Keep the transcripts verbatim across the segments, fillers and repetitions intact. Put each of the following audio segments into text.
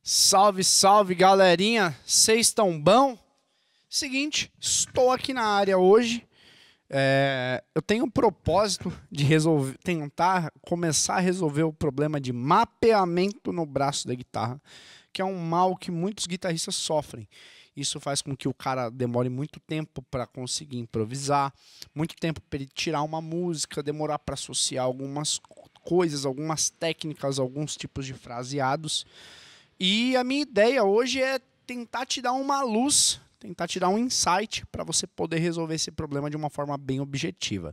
Salve, salve, galerinha! Vocês estão bom? Seguinte, estou aqui na área hoje. É, eu tenho um propósito de resolver, tentar começar a resolver o problema de mapeamento no braço da guitarra, que é um mal que muitos guitarristas sofrem. Isso faz com que o cara demore muito tempo para conseguir improvisar, muito tempo para ele tirar uma música, demorar para associar algumas coisas, algumas técnicas, alguns tipos de fraseados. E a minha ideia hoje é tentar te dar uma luz, tentar te dar um insight para você poder resolver esse problema de uma forma bem objetiva.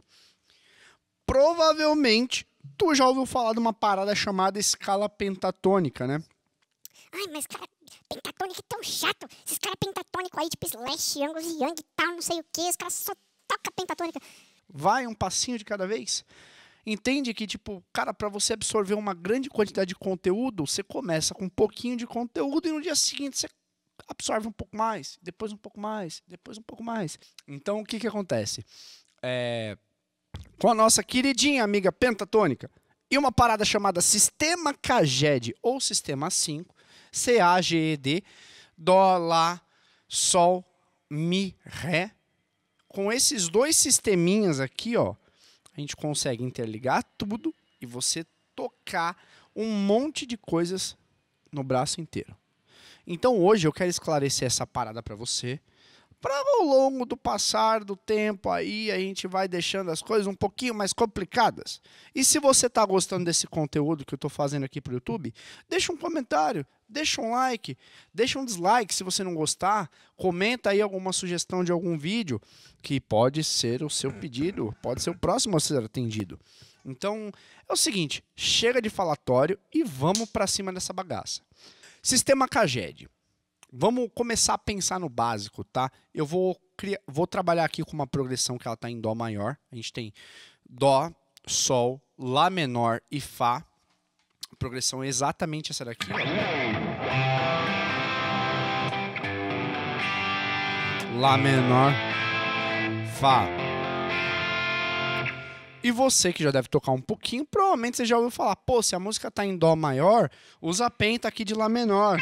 Provavelmente, tu já ouviu falar de uma parada chamada escala pentatônica, né? Ai, mas cara, pentatônico é tão chato. Esses caras pentatônicos aí, tipo Slash, Angus Young e tal, não sei o que, os caras só tocam pentatônica. Vai um passinho de cada vez. Entende que, tipo, cara, para você absorver uma grande quantidade de conteúdo, você começa com um pouquinho de conteúdo e no dia seguinte você absorve um pouco mais, depois um pouco mais, depois um pouco mais. Então, o que que acontece? É... Com a nossa queridinha amiga pentatônica e uma parada chamada Sistema Caged ou Sistema cinco, C A G E D, Dó, Lá, Sol, Mi, Ré. Com esses dois sisteminhas aqui, ó, a gente consegue interligar tudo e você tocar um monte de coisas no braço inteiro. Então hoje eu quero esclarecer essa parada para você. Para ao longo do passar do tempo aí a gente vai deixando as coisas um pouquinho mais complicadas. E se você está gostando desse conteúdo que eu estou fazendo aqui para o YouTube, deixa um comentário, deixa um like, deixa um dislike se você não gostar. Comenta aí alguma sugestão de algum vídeo que pode ser o seu pedido, pode ser o próximo a ser atendido. Então é o seguinte, chega de falatório e vamos para cima dessa bagaça. Sistema Caged. Vamos começar a pensar no básico, tá? Eu vou, criar, vou trabalhar aqui com uma progressão que ela está em Dó maior. A gente tem Dó, Sol, Lá menor e Fá. A progressão é exatamente essa daqui. Lá menor, Fá. E você que já deve tocar um pouquinho, provavelmente você já ouviu falar, pô, se a música está em Dó maior, usa a penta aqui de Lá menor.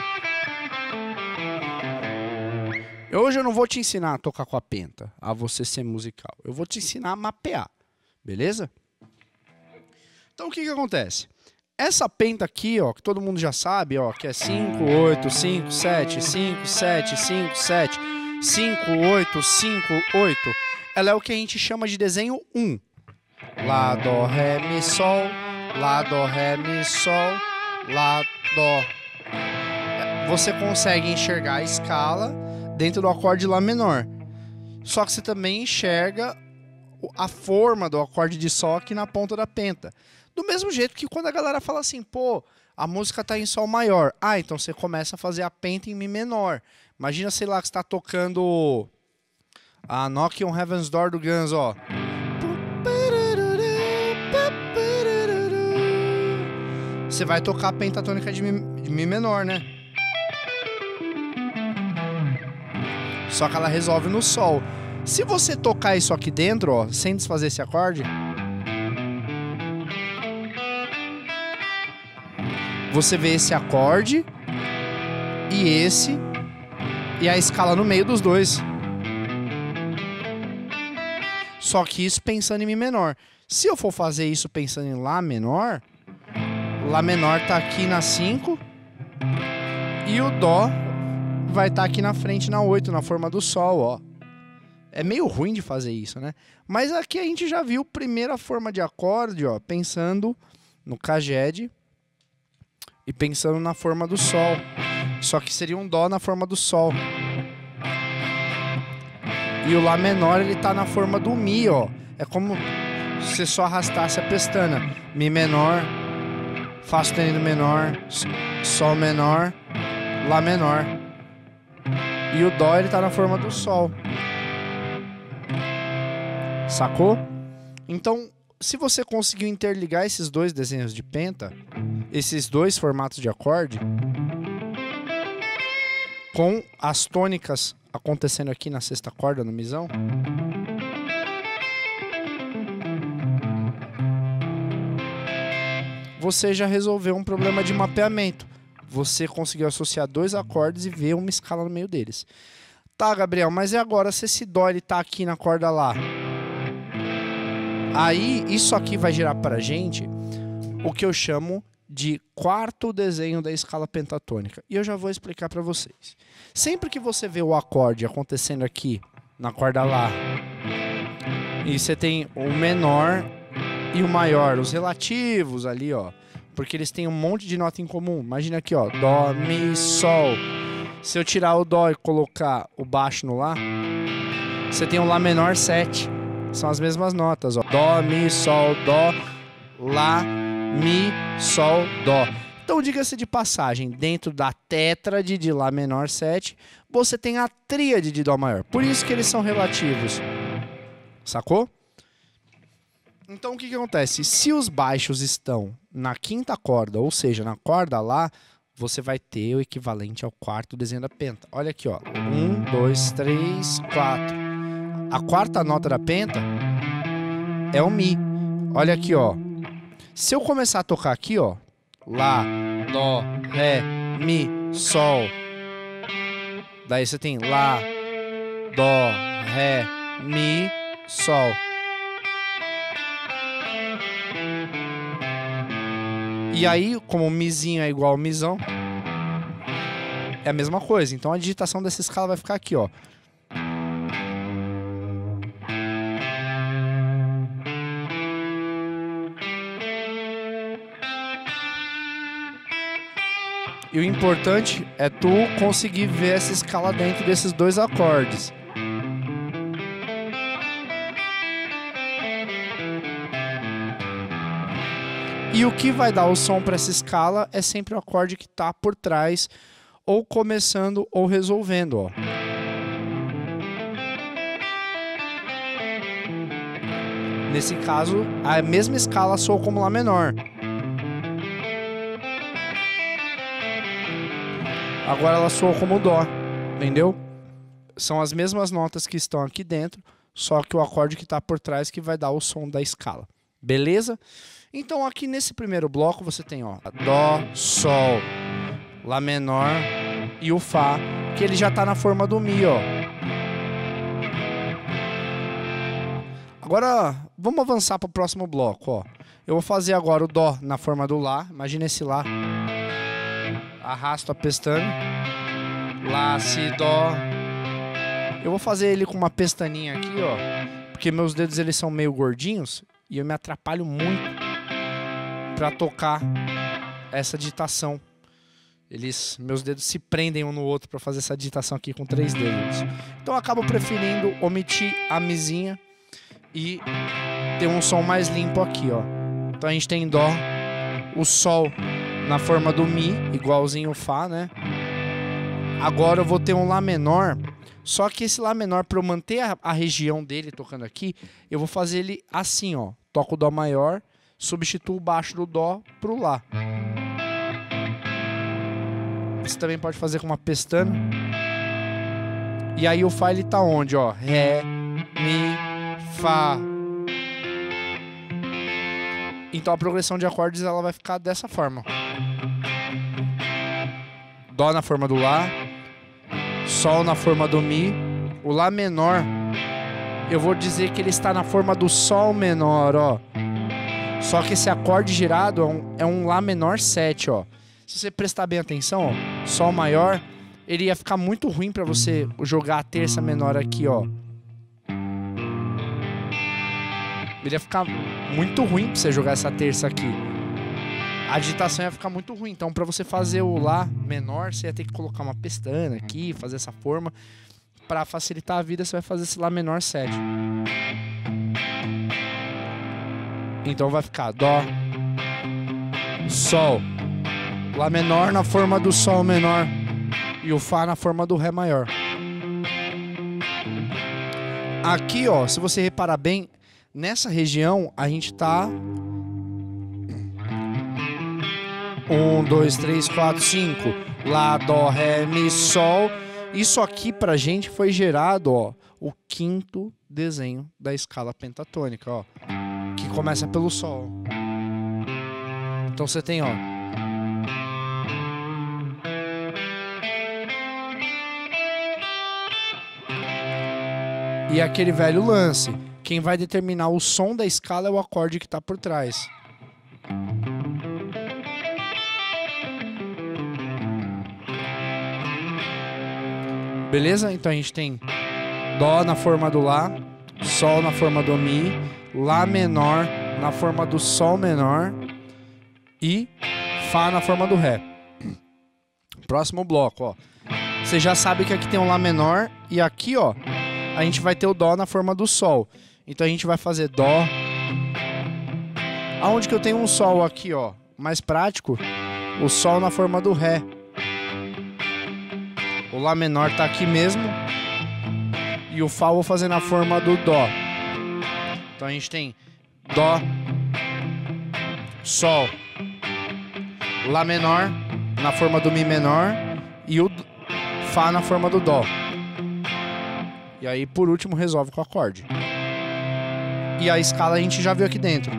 Hoje eu não vou te ensinar a tocar com a penta, a você ser musical. Eu vou te ensinar a mapear, beleza? Então o que que acontece? Essa penta aqui, ó, que todo mundo já sabe, ó, que é cinco, oito, cinco, sete, cinco, sete, cinco, sete, cinco, oito, cinco, oito. Ela é o que a gente chama de desenho um. Lá, Dó, Ré, Mi, Sol, Lá, Dó, Ré, Mi, Sol, Lá, Dó. Você consegue enxergar a escala dentro do acorde Lá menor. Só que você também enxerga a forma do acorde de Sol aqui na ponta da penta. Do mesmo jeito que quando a galera fala assim, pô, a música tá em Sol maior. Ah, então você começa a fazer a penta em Mi menor. Imagina, sei lá, que você tá tocando a Knock on Heaven's Door do Guns, ó. Você vai tocar a pentatônica de Mi, de Mi menor, né? Só que ela resolve no Sol. Se você tocar isso aqui dentro, ó, sem desfazer esse acorde, você vê esse acorde e esse e a escala no meio dos dois. Só que isso pensando em Mi menor. Se eu for fazer isso pensando em Lá menor, Lá menor tá aqui na cinco e o Dó vai estar aqui na frente na oito, na forma do Sol, ó. É meio ruim de fazer isso, né? Mas aqui a gente já viu a primeira forma de acorde, ó, pensando no Caged e pensando na forma do Sol. Só que seria um Dó na forma do Sol. E o Lá menor, ele tá na forma do Mi, ó. É como se você só arrastasse a pestana. Mi menor, Fá sustenido menor, Sol menor, Lá menor. E o Dó, ele tá na forma do Sol. Sacou? Então, se você conseguiu interligar esses dois desenhos de penta, esses dois formatos de acorde, com as tônicas acontecendo aqui na sexta corda, no misão, você já resolveu um problema de mapeamento. você conseguiu associar dois acordes e ver uma escala no meio deles. Tá, Gabriel, mas e agora se esse Dó ele tá aqui na corda Lá? Aí, isso aqui vai gerar pra gente o que eu chamo de quarto desenho da escala pentatônica. E eu já vou explicar pra vocês. Sempre que você vê o acorde acontecendo aqui na corda Lá, e você tem o menor e o maior, os relativos ali, ó, porque eles têm um monte de nota em comum. Imagina aqui, ó, Dó, Mi, Sol. Se eu tirar o Dó e colocar o baixo no Lá, você tem um Lá menor sete. São as mesmas notas, ó. Dó, Mi, Sol, Dó, Lá, Mi, Sol, Dó. Então, diga-se de passagem, dentro da tétrade de Lá menor sete, você tem a tríade de Dó maior. Por isso que eles são relativos. Sacou? Então, o que que acontece? Se os baixos estão na quinta corda, ou seja, na corda Lá, você vai ter o equivalente ao quarto desenho da penta. Olha aqui, ó. Um, dois, três, quatro. A quarta nota da penta é o Mi. Olha aqui, ó. Se eu começar a tocar aqui, ó, Lá, Dó, Ré, Mi, Sol. Daí você tem Lá, Dó, Ré, Mi, Sol. E aí, como o Mizinho é igual ao Mizão, é a mesma coisa. Então a digitação dessa escala vai ficar aqui, ó. E o importante é tu conseguir ver essa escala dentro desses dois acordes. E o que vai dar o som para essa escala é sempre o acorde que está por trás, ou começando ou resolvendo, ó. Nesse caso, a mesma escala soa como Lá menor. Agora ela soa como Dó, entendeu? São as mesmas notas que estão aqui dentro, só que o acorde que está por trás que vai dar o som da escala. Beleza? Então aqui nesse primeiro bloco você tem, ó, Dó, Sol, Lá menor e o Fá, que ele já está na forma do Mi, ó. Agora vamos avançar para o próximo bloco, ó. Eu vou fazer agora o Dó na forma do Lá. Imagina esse Lá. Arrasto a pestana. Lá, Si, Dó. Eu vou fazer ele com uma pestaninha aqui, ó, porque meus dedos eles são meio gordinhos e eu me atrapalho muito para tocar essa digitação. Eles, meus dedos se prendem um no outro para fazer essa digitação aqui com três dedos. Então eu acabo preferindo omitir a Mizinha e ter um som mais limpo aqui, ó. Então a gente tem Dó, o Sol na forma do Mi, igualzinho o Fá, né? Agora eu vou ter um Lá menor, só que esse Lá menor, para eu manter a, a região dele tocando aqui, eu vou fazer ele assim, ó. Toco o Dó maior, substituo o baixo do Dó pro Lá. Você também pode fazer com uma pestana. E aí o Fá ele tá onde, ó? Ré, Mi, Fá. Então a progressão de acordes ela vai ficar dessa forma. Dó na forma do Lá, Sol na forma do Mi. O Lá menor, eu vou dizer que ele está na forma do Sol menor, ó. Só que esse acorde girado é um, é um Lá menor sete, ó. Se você prestar bem atenção, ó, Sol maior, ele ia ficar muito ruim para você jogar a terça menor aqui, ó. Ele ia ficar muito ruim pra você jogar essa terça aqui. A digitação ia ficar muito ruim. Então, pra você fazer o Lá menor, você ia ter que colocar uma pestana aqui, fazer essa forma. Pra facilitar a vida, você vai fazer esse Lá menor sete. Então vai ficar Dó, Sol, Lá menor na forma do Sol menor e o Fá na forma do Ré maior. Aqui, ó, se você reparar bem, nessa região a gente tá um, dois, três, quatro, cinco. Lá, Dó, Ré, Mi, Sol. Isso aqui pra gente foi gerado, ó, o quinto desenho da escala pentatônica, ó, que começa pelo Sol. Então você tem, ó, E aquele velho lance, quem vai determinar o som da escala é o acorde que está por trás. Beleza? Então a gente tem Dó na forma do Lá, Sol na forma do Mi, Lá menor na forma do Sol menor e Fá na forma do Ré. Próximo bloco, ó. Você já sabe que aqui tem um Lá menor e aqui, ó, a gente vai ter o Dó na forma do Sol. Então a gente vai fazer Dó. Aonde que eu tenho um Sol aqui, ó, mais prático, o Sol na forma do Ré. O Lá menor tá aqui mesmo. E o Fá eu vou fazer na forma do Dó. Então a gente tem Dó, Sol, Lá menor na forma do Mi menor e o Fá na forma do Dó. E aí por último resolve com o acorde. E a escala a gente já viu aqui dentro.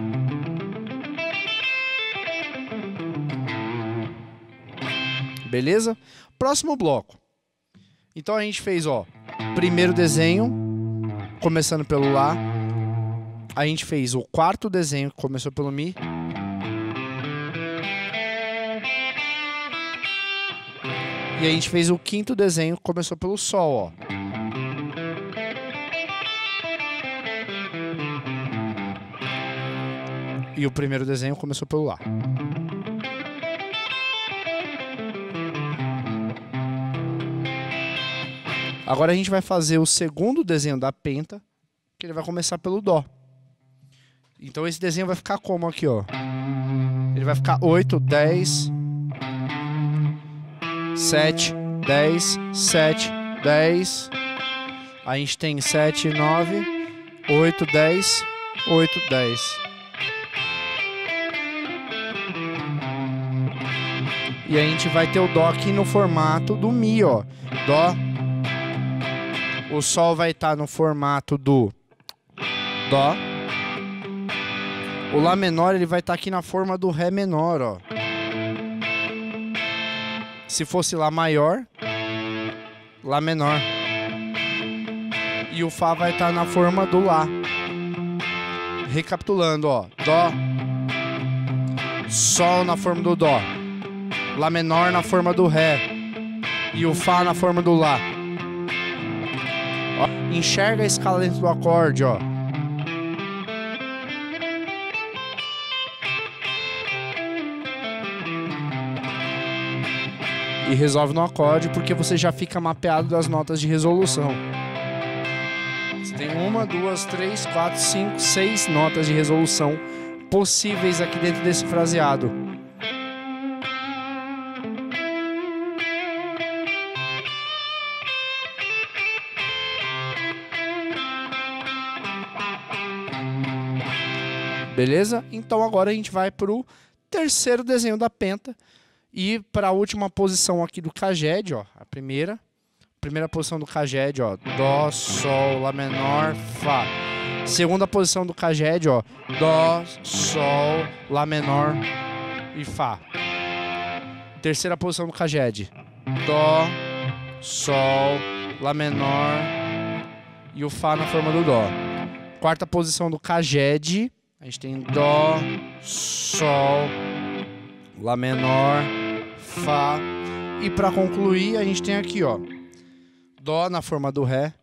Beleza? Próximo bloco. Então a gente fez, ó, primeiro desenho, começando pelo Lá. A gente fez o quarto desenho, que começou pelo Mi. E a gente fez o quinto desenho, que começou pelo Sol, ó. E o primeiro desenho começou pelo Lá. Agora a gente vai fazer o segundo desenho da penta, que ele vai começar pelo Dó. Então esse desenho vai ficar como aqui, ó. Ele vai ficar oito, dez, sete, dez, sete, dez. A gente tem sete, nove, oito, dez, oito, dez. E a gente vai ter o Dó aqui no formato do Mi, ó. Dó. O Sol vai estar no formato do Dó. O Lá menor ele vai estar aqui na forma do Ré menor, ó. Se fosse Lá maior, Lá menor. E o Fá vai estar na forma do Lá. Recapitulando, ó. Dó. Sol na forma do Dó. Lá menor na forma do Ré. E o Fá na forma do Lá. Ó, enxerga a escala dentro do acorde, ó. E resolve no acorde porque você já fica mapeado das notas de resolução. Você tem uma, duas, três, quatro, cinco, seis notas de resolução possíveis aqui dentro desse fraseado. Beleza? Então agora a gente vai para o terceiro desenho da penta e para a última posição aqui do Caged, ó, a primeira, primeira posição do Caged, ó, Dó, Sol, Lá menor, Fá. Segunda posição do Caged, ó, Dó, Sol, Lá menor e Fá. Terceira posição do Caged, Dó, Sol, Lá menor e o Fá na forma do Dó. Quarta posição do Caged, a gente tem Dó, Sol, Lá menor, Fá. E para concluir, a gente tem aqui, ó, Dó na forma do Ré,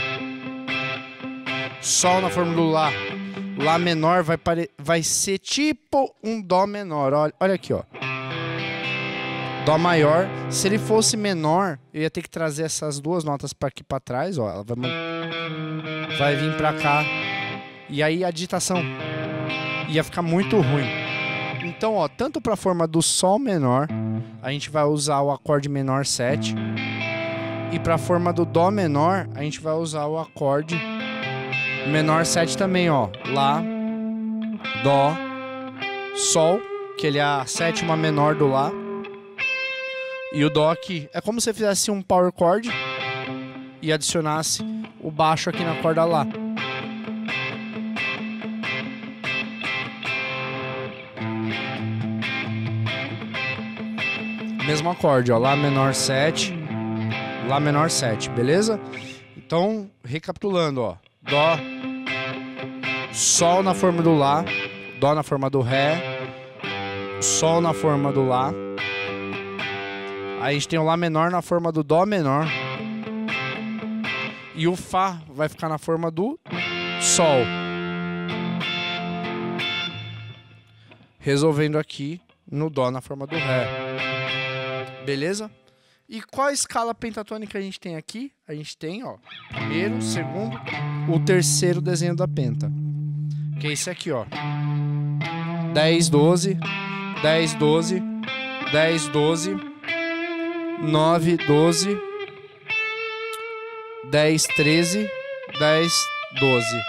Sol na forma do Lá. Lá menor vai, pare... vai ser tipo um Dó menor. Olha, olha aqui, ó. Dó maior. Se ele fosse menor, eu ia ter que trazer essas duas notas para aqui para trás, ó. Ela vai, vai vir para cá. E aí a digitação ia ficar muito ruim. Então, ó, tanto para a forma do Sol menor, a gente vai usar o acorde menor sete. E para a forma do Dó menor, a gente vai usar o acorde menor sete também, ó. Lá, Dó, Sol, que ele é a sétima menor do Lá. E o Dó aqui. É como se você fizesse um power chord e adicionasse o baixo aqui na corda Lá. Mesmo acorde, ó, Lá menor sete, Lá menor sete, beleza? Então, recapitulando, ó. Dó, Sol na forma do Lá, Dó na forma do Ré, Sol na forma do Lá. Aí a gente tem o Lá menor na forma do Dó menor. E o Fá vai ficar na forma do Sol. Resolvendo aqui no Dó na forma do Ré. Beleza? E qual a escala pentatônica a gente tem aqui? A gente tem, ó, primeiro, segundo, o terceiro desenho da penta. Que é esse aqui, ó. dez, doze, dez, doze, dez, doze, nove, doze, dez, treze, dez, doze.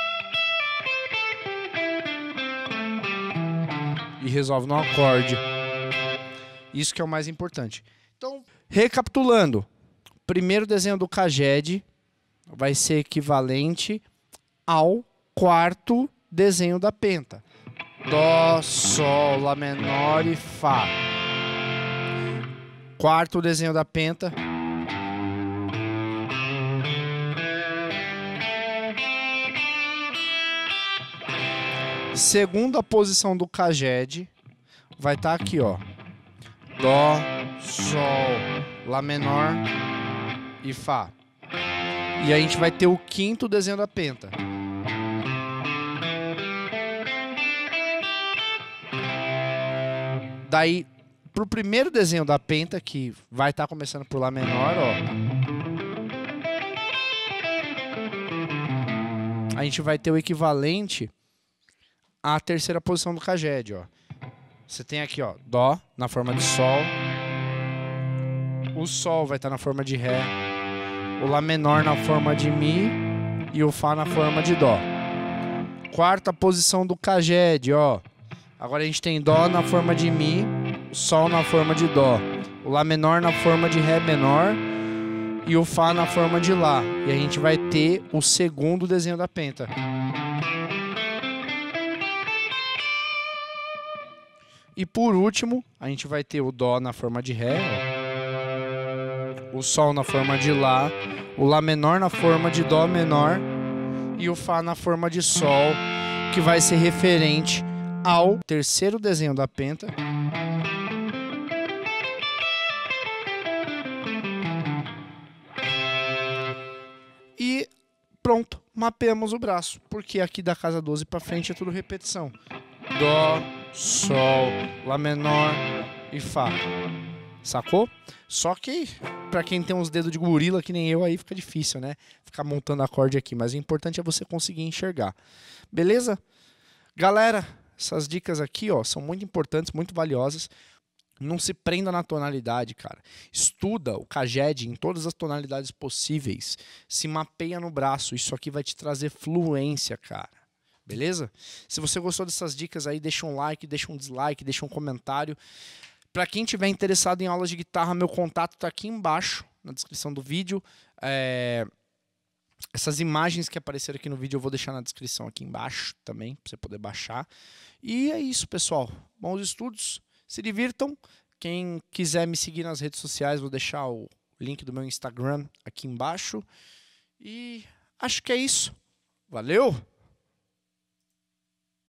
E resolve no acorde. Isso que é o mais importante. Então, recapitulando, primeiro desenho do Caged vai ser equivalente ao quarto desenho da penta. Dó, Sol, Lá menor e Fá. Quarto desenho da penta. Segunda posição do Caged vai estar aqui, ó. Dó, Sol, Lá menor e Fá. E a gente vai ter o quinto desenho da penta. Daí, pro primeiro desenho da penta, que vai estar começando por Lá menor, ó. A gente vai ter o equivalente à terceira posição do Caged, ó. Você tem aqui, ó, Dó na forma de Sol. O Sol vai estar na forma de Ré. O Lá menor na forma de Mi. E o Fá na forma de Dó. Quarta posição do Caged, ó. Agora a gente tem Dó na forma de Mi. O Sol na forma de Dó. O Lá menor na forma de Ré menor. E o Fá na forma de Lá. E a gente vai ter o segundo desenho da penta. E por último, a gente vai ter o Dó na forma de Ré, ó. O Sol na forma de Lá, o Lá menor na forma de Dó menor e o Fá na forma de Sol, que vai ser referente ao terceiro desenho da penta. E pronto, mapeamos o braço, porque aqui da casa doze para frente é tudo repetição. Dó, Sol, Lá menor e Fá. Sacou? Só que pra quem tem uns dedos de gorila que nem eu, aí fica difícil, né? Ficar montando acorde aqui. Mas o importante é você conseguir enxergar. Beleza? Galera, essas dicas aqui, ó, são muito importantes, muito valiosas. Não se prenda na tonalidade, cara. Estuda o Caged em todas as tonalidades possíveis. Se mapeia no braço. Isso aqui vai te trazer fluência, cara. Beleza? Se você gostou dessas dicas aí, deixa um like, deixa um dislike, deixa um comentário. Para quem tiver interessado em aulas de guitarra, meu contato está aqui embaixo, na descrição do vídeo. É... Essas imagens que apareceram aqui no vídeo eu vou deixar na descrição aqui embaixo também, para você poder baixar. E é isso, pessoal. Bons estudos, se divirtam. Quem quiser me seguir nas redes sociais, vou deixar o link do meu Instagram aqui embaixo. E acho que é isso. Valeu!